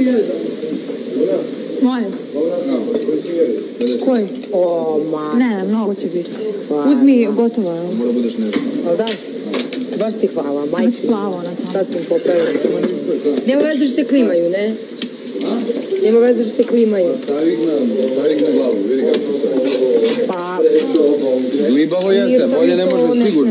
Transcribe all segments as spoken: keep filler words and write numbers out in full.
Molim. Koji? O, ma. Ne, mnogo će biti. Uzmi gotovo. Mora budeš nešto. Ali da, baš ti hvala, majke. Već plavo na tamo. Sad sam popravila stomačku. Nema veze što se klimaju, ne? Nema veze što se klimaju. Stavi ih na, stavi ih na glavu, vidi kako se. Pa... Glibavo jeste, bolje ne može sigurno.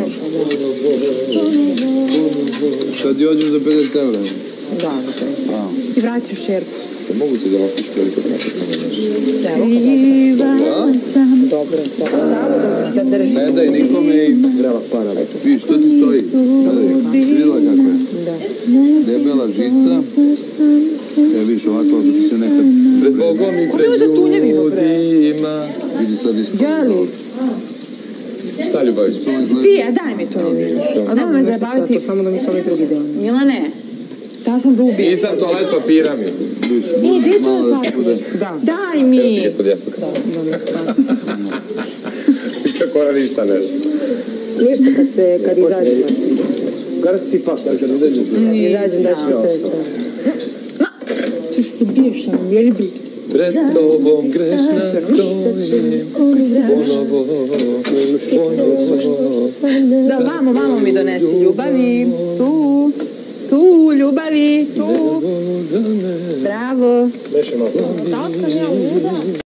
Sad ti ođeš za pedeset evra. Da, da. I vrati u šerpu. Moguće da ovako školiko tako Kriva sam. Dobro, dobro. Samo da drži. Ne daj nikome i treba para. Viš, što ti stoji? Gledaj, svila kako je. Da. Debela žica. E, viš, ovako ti se nekad pred Bogom i pred ljudima. Vidi sad ispod. Jeli? Šta Ljubavić? Ti, a daj mi to. A da me zabaviti. Samo da mi se ovaj drugi deo. Milane, ta sam dubi. Nisam toalet papira mi. I, gdje je to papir? Da. Daj mi. Ispod jastuka. Da, da mi spava. Kako ona ništa ne zna. Ništa kad se, kad izađem. Kada ti pašta? Kad izađeš? Izađem da ću te. Ma, češ se biješ, on ljubi. Pred tobom grešna stojim, ponovo, ponovo. Da, vamo, vamo mi donesi ljubavi. Tu, tu, ljubavi, tu. Bravo. Dešimo. Da sam ja luda.